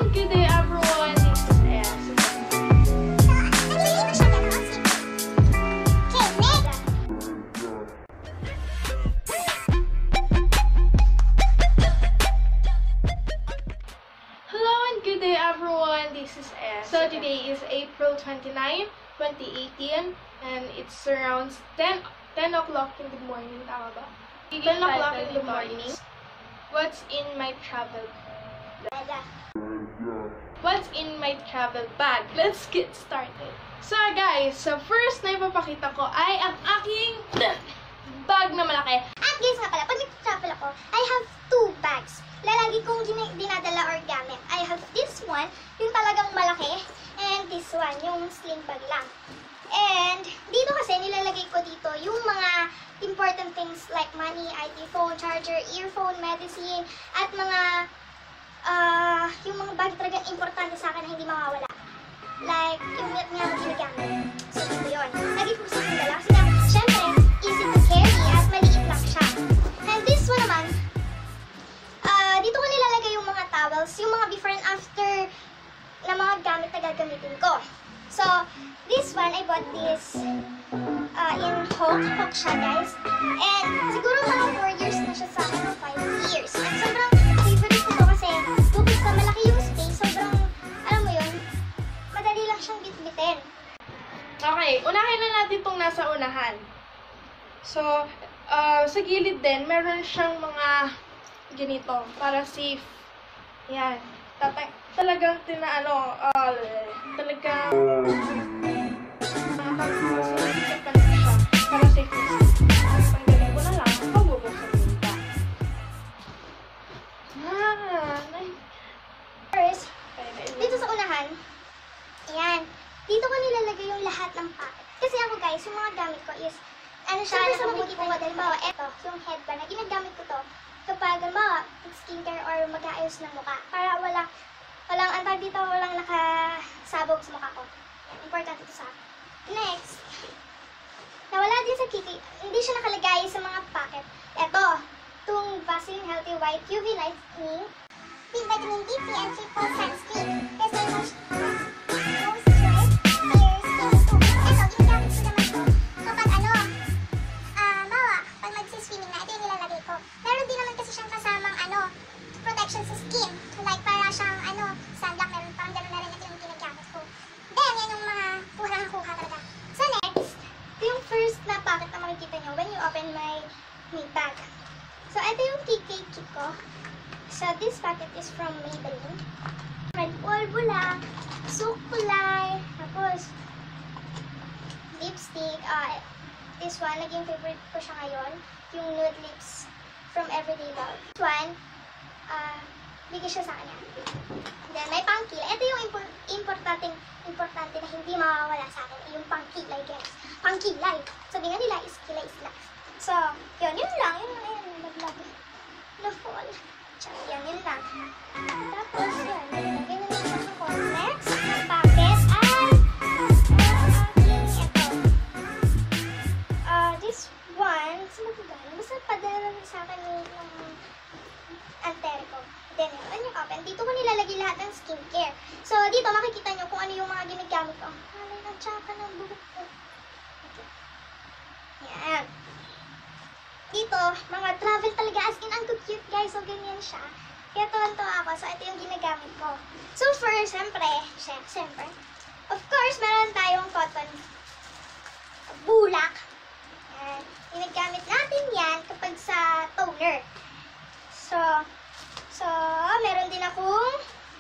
and good day everyone. This is S. Hello and good day everyone. This is S. So today is April 29, 2018 and it's around 10 o'clock in the morning. Tama ba? 10 o'clock in the morning. What's in my travel bag? What's in my travel bag? Let's get started. So guys, first na ipapakita ko ay ang aking bag na malaki. At guys nga pala, pag nag-travel ako, I have two bags. Lalagi kong dinadala or gamit. I have this one, yung talagang malaki, and this one, yung sling bag lang. And dito kasi nilalagay ko dito yung mga important things like money, ID, phone, charger, earphone, medicine, at mga yung mga bag talagang importante sa akin na hindi mawawala. Like, yung nga ginagamit. So, dito yun. Lagi ko gusto kong dala kasi nga, syempre, easy to carry at maliit lang siya. And this one naman, dito ko nilalagay yung mga towels, yung mga before and after na mga gamit na gagamitin ko. So, this one, I bought this in Hulk siya, guys. And siguro mga 4 years na siya sa akin, 5 years. And sobrang favorite ko to kasi bukod sa malaki yung space, sobrang, alam mo yun, madali lang siyang bitbitin. Okay, unahin na natin itong nasa unahan. So, sa gilid din, meron siyang mga ganito, para safe. Yan. Talagang talagang para safe. Panggaling ko na lang, pabubuksan mo ito. First, dito sa unahan, ayan, dito ko nilalagay yung lahat ng packet. Kasi ako guys, yung mga gamit ko is, ano siya, nakabukit ko, halimbawa, eto, yung headband na ginagamit ko to, kapag, halimbawa, skincare or mag-aayos ng mukha, para walang antag dito, walang nakasabog sa mukha ko. Importante ito sa akin. Next, nawala din sa kitty, hindi siya nakalagay sa mga packet. Eto, itong Vaseline Healthy White UV Lightening with vitamin D3 and triple sunscreen. Kasi moisturize your skin too. Eto, ginagamit ko naman to kapag bawa, pag mag-swimming na, ito yung nilalagay ko. Meron din naman kasi siyang kasamang protection sa skin. Like para siyang sunblock, meron parang gano'n na rin, ito yung ginagamit ko. Then, yan yung mga kuha talaga. So next, ito yung first na packet na makikita nyo when you open my bag. So, ito yung TK kit ko. So, this packet is from Maybelline. Red polvo lang, sukulay, tapos lipstick. This one, naging favorite ko siya ngayon. Yung nude lips from Everyday Love. This one, bigay siya sa kanya. Then, may pangkilay. Ito yung importante na hindi mawawala sa akin. Yung pangkilay, guys. Pangkilay. Sabi nga nila, is kilay is life. So, yun lang. Yun, naglag na fall. Yun lang. Tapos, yun. Nilagay na lang ako. Next, ang packet ay this one, saan ba ito galing? Basta padala lang sa akin ng antere ko. Then, yun yung open. Dito ko nilalagay lahat ng skincare. So, dito makikita nyo kung ano yung mga ginagamit ko. Halay ng tsaka ng buhok ko. Okay. Yan. Dito, mga travel talaga. As in, ang cute guys. So, ganyan siya. Kaya tuwan-tuwa ako. So, ito yung ginagamit ko. So, first, siyempre, of course, meron tayong cotton bulak. Yan. Ginagamit natin yan kapag sa toner. So, meron din akong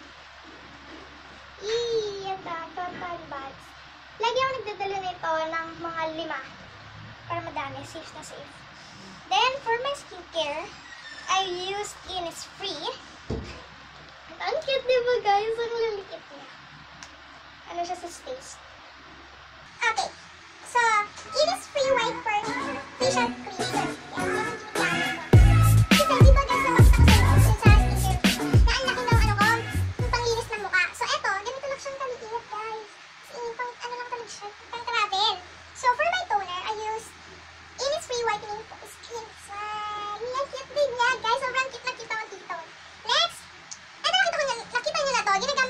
cotton buds. Lagi ako nagdadala nito ng mga 5 para madami, safe na safe. Then, for my skincare, I used Innisfree. Ang cute, diba guys? Ang laliit niya. Ano siya sa space? Okay. So, Innisfree White Pearl Facial Cream. Yan, yun yung ginagamit ko. Kasi, diba guys, napakita ko sa skincare na ang laki ng yung panglinis ng mukha. So, eto, ganito lang siyang kaliit, guys. Pang, lang talaga siya. Pang travel. So, for my toner, I used Innisfree Whitening Skin. Yan, cute din niya, guys. Sobrang cute na kita. Next, eto, nakita nyo na to.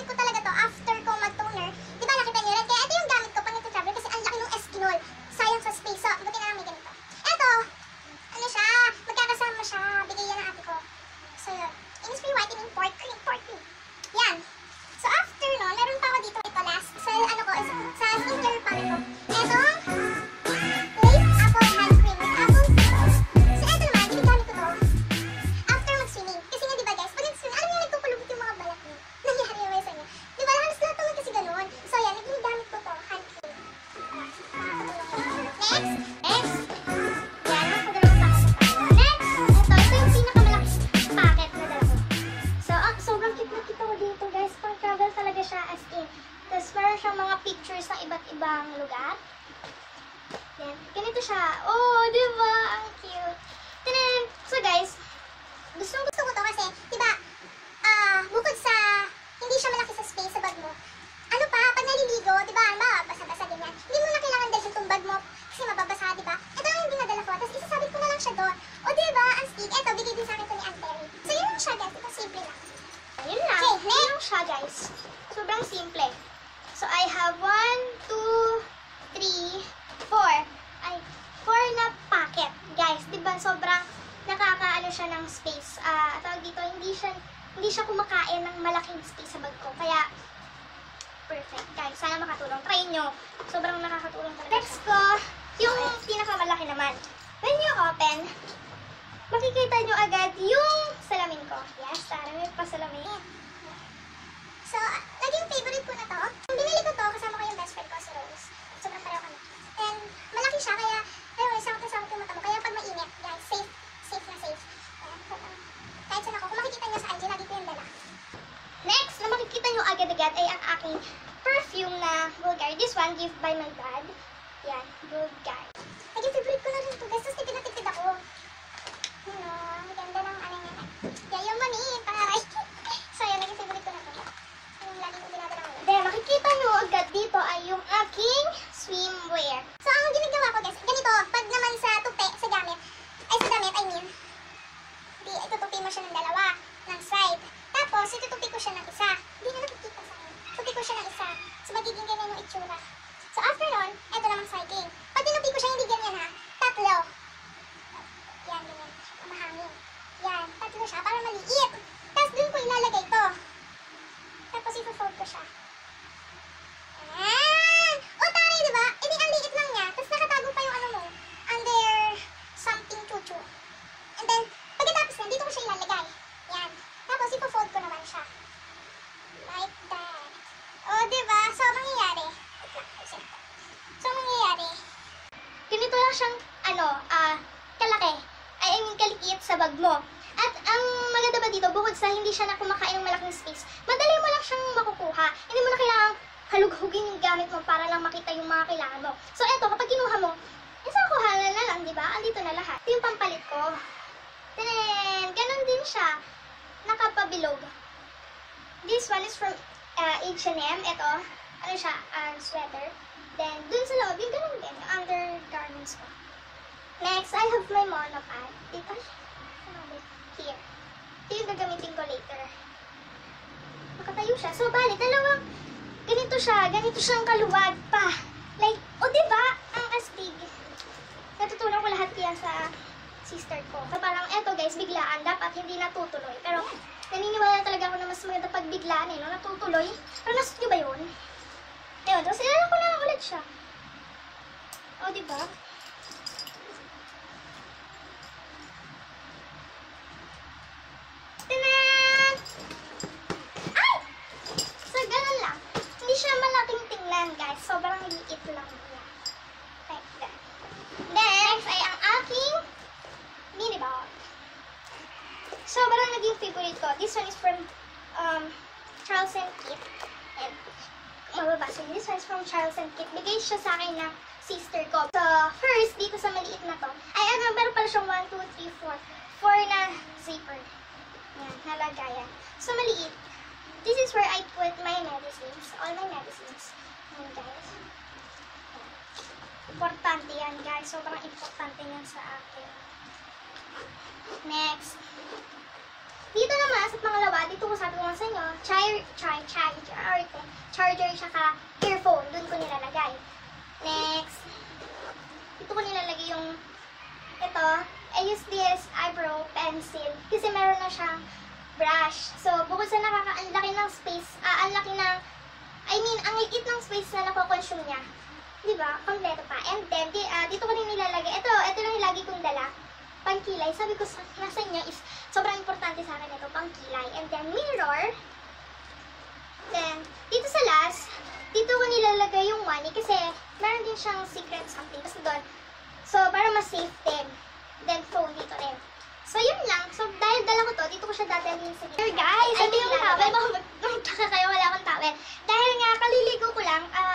siyang mga pictures ng iba't ibang lugar. Then, ganito siya. Oh, di ba? Ang cute. Then, so guys, gusto ko to kasi, di ba, bukod sa hindi siya malaki sa space sa bag mo, ano pa, pag naliligo, di ba, basa-basa ganyan, hindi mo na kailangan dalhin itong bag mo kasi mababasa, di ba? Ito ang hindi nadala ko, tapos isasabit ko na lang siya doon. O di ba, ang stick, eto, bigay din sa akin ito ni Aunt Terry. So, yun lang siya, guys. Ito, simple lang. Yun lang. Okay, yun lang siya, guys. Sobrang simple. So, I have 1, 2, 3, 4. Ay, 4 na packet, guys. Di ba, sobrang nakakaano siya ng space. Tawag dito, hindi siya kumakain ng malaking space sa bag ko. Kaya, perfect, guys. Sana makatulong. Try nyo. Sobrang nakakatulong talaga. Next ko, yung pinakamalaki naman. When you open, makikita nyo agad yung salamin ko. Yes, may pa salamin. So, naging favorite ko na to. Binili ko to, kasama ko yung best friend ko, si Rose. Sobrang pareho kami. And, malaki siya, kaya, sangkot yung mata mo. Kaya pag mainit, guys, safe na safe. Kahit saan ako, kung makikita nyo sa IG, lagi ko yung dala. Next, na makikita nyo agad-agad ay ang aking perfume na Bulgari. This one, gift by my dad. Yan, Bulgari. Naging favorite ko na rin ito, guys. Tapos tipid ako. Ang ganda ng ano niya. Yeah, yung mani, pangaray. So, yan, naging favorite ko na ito. Yung lagi ko dinadala ngayon. Then, makikita nyo agad dito ay yung aking swimwear. So, ang ginagawa ko, guys, ganito, pag naman sa tupi, sa damit, itutupi mo siya ng dalawa, ng side. Tapos, itutupi ko siya ng isa. Hindi na nakikita sa akin. Tupi ko siya ng isa. So, magiging ganyan yung itsura. So, after nun, eto namang siding. Pag tinupi ko siya, hindi ganyan ha. Tatlo. Yan, ganyan. Mahangin. Yan, tatlo siya para maliit. Tapos, dun ko ilalagay to. Tapos, ipo-fold ko siya. Ayan! O, tari, diba? E di, ang liit lang niya. Tapos, nakatago pa yung ano mo. Under something chuchu. And then, pagkatapos na, dito ko siya ilalagay. Yan. Tapos, ipo-fold ko naman siya. Like that. O, diba? So, mangyayari. So, mangyayari. Ganito lang siyang, kalaki. I mean, kaliit sa bag mo. At ang maganda ba dito, bukod sa hindi siya na kumakain ng malaking space, madali mo lang siyang makukuha. Hindi mo na kailangang halughugin yung gamit mo para lang makita yung mga kailangan mo. So, eto, kapag kinuha mo, isang kuhanan na lang, di ba? Andito na lahat. Ito yung pampalit ko. Then, ganun din siya. Nakapabilog. This one is from H&M. Ito, ano siya, sweater. Then, dun sa loob, yung ganun din, yung undergarments ko. Next, I have my monopod. Dito, here. Ito yung gagamitin ko later. Nakatayo siya. So, bali, dalawang, ganito siyang kaluwag pa. Like, diba? Ang astig. Natutunan ko lahat yan sa sister ko. So, parang, eto guys, biglaan. Dapat hindi natutuloy. Pero, naniniwala talaga ako na mas maganda pag biglaan no? Natutuloy. Pero, nasot nyo ba yun? Ayun, tapos ilala ko na lang ulit siya. Diba? Tanan! Ay! So, ganun lang. Hindi siya malaking tingnan, guys. Sobrang liit lang niya. Like that. Next ay ang aking mini bag. Sobrang naging favorite ko. This one is from Charles & Kit. And mababasa yun. This one is from Charles & Kit. Bigay siya sa akin ng sister ko. So, first, dito sa maliit na to, ay meron pala siyang 1, 2, 3, 4. 4 na zipper. Yan, nalagayan. So, maliit. This is where I put my medicines. All my medicines. Yan, guys. Yan. Importante yan, guys. Sobrang importante yan sa akin. Next. Dito naman, sa pangalawa, dito ko sabi ko nga sa inyo, charger tsaka earphone. Doon ko nilalagay. Next. Dito ko nilalagay yung ito. I use this eyebrow pencil kasi meron na siyang brush. So, bukod sa ang laki ng space, ang liit ng space na nakoconsume niya. Diba? Kompleto pa. And then, dito ko rin nilalagay. Ito lang nilagi kong dala. Pangkilay. Sabi ko sa inyo is sobrang importante sa akin ito, pangkilay. And then, mirror. Then, dito sa last, dito ko nilalagay yung money kasi meron din siyang secret something. Kasi doon. So, para mas safe din. Then, phone dito rin. So, yun lang. So, dahil dala ko to, dito ko siya dadalhin sa guys, ito yung towel. Baka magtaka kayo, wala akong towel. Dahil nga, kaliligo ko lang,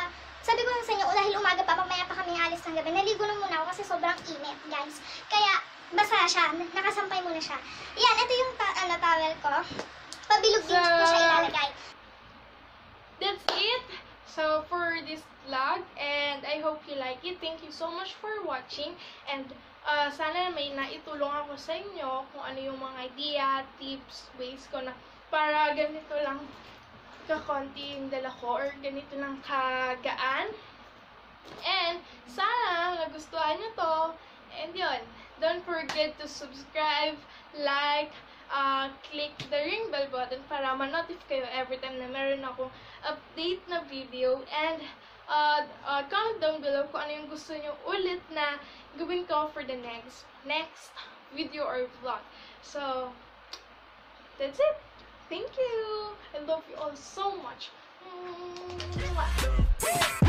siya. Yan, ito yung towel ko. Pabilog din ko siya ilalagay. That's it. So, for this vlog, and I hope you like it. Thank you so much for watching. And sana may naitulong ako sa inyo kung ano yung mga idea, tips, ways ko na para ganito lang kakonti yung dala ko or ganito lang kagaan. And sana nagustuhan nyo to. And yun, don't forget to subscribe, like, click the ring bell button para ma-notify kayo every time na meron akong update na video. And comment down below kung ano yung gusto nyo ulit na gawin ko for the next video or vlog. So, that's it. Thank you. I love you all so much. Mwah.